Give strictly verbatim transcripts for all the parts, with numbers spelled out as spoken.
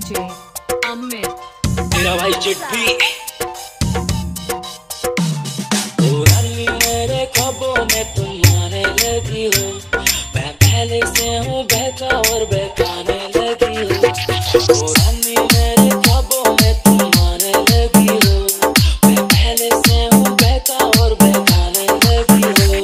DJ Amit मेरा भाई चिट्ठी पुरानी मेरे ख्वाबों में तुम आने लगी हो। मैं पहले से हूँ बहका और बहकाने लगी हो। पुरानी मेरे ख्वाबों में तुम आने लगी हो। मैं पहले से हूँ बहका और बहकाने लगी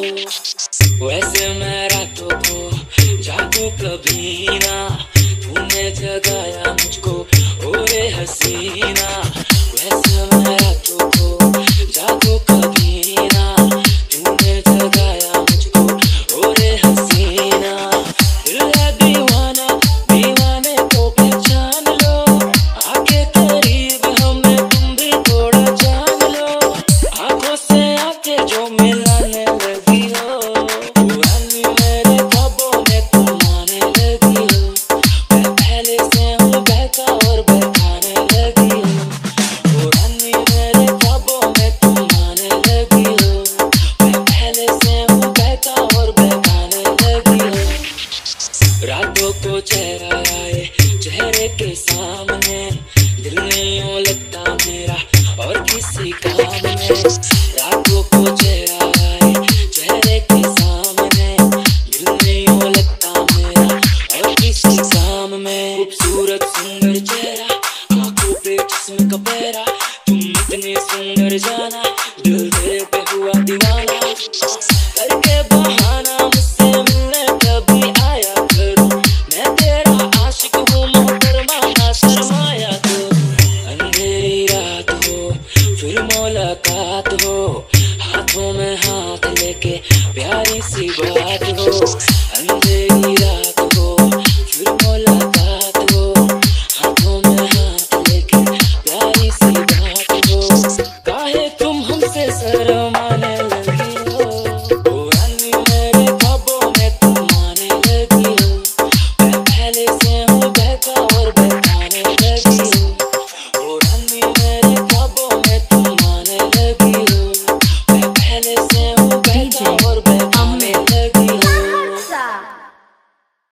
हो। वैसे मैं रातों को जागूं कभी ना, तूने जगाया मुझको ओरे हसीना। वैसे मैं रातों को जागूं कभी ना, तूने जगाया मुझको ओरे हसीना। दिल है दीवाना, दीवाने को पहचान लो। आके करीब हमें तुम भी थोड़ा जान लो। आंखों से आंखें जो मिलाने लगी हो। पुरानी मेरे ख्वाबों में तुम आने लगी हो। मैं पहले से हूँ बहका और बहकाने लगी हो। पुरानी मेरे ख्वाबों में तुम आने लगी हो। मैं पहले से हूँ बहका और बहकाने लगी हो। रातों को चेहरा आए चेहरे के सामने, दिल नहीं यूं लगता मेरा और किसी काम में। रातों को चेहरा आए चेहरे के सामने, दिल नहीं यूं लगता मेरा और किसी काम में। खूबसूरत सुंदर चेहरा, आंखों पे जिस्म का पहरा, तुम इतने सुंदर जाना दिल तेरे पे हुआ दीवाना। करके बहाना मुझसे मिलने कभी आया करो। मैं तेरा आशिक हूँ मोहतरमा, ना शर्माया करो। अंधेरी रात हो फिर मुलाकात हो, हाथों में हाथ लेके प्यारी सी बात हो। अंधेरी रात हो फिर मुलाकात हो, हाथों में हाथ लेके प्यारी सी बात हो। काहे तुम हमसे शर्म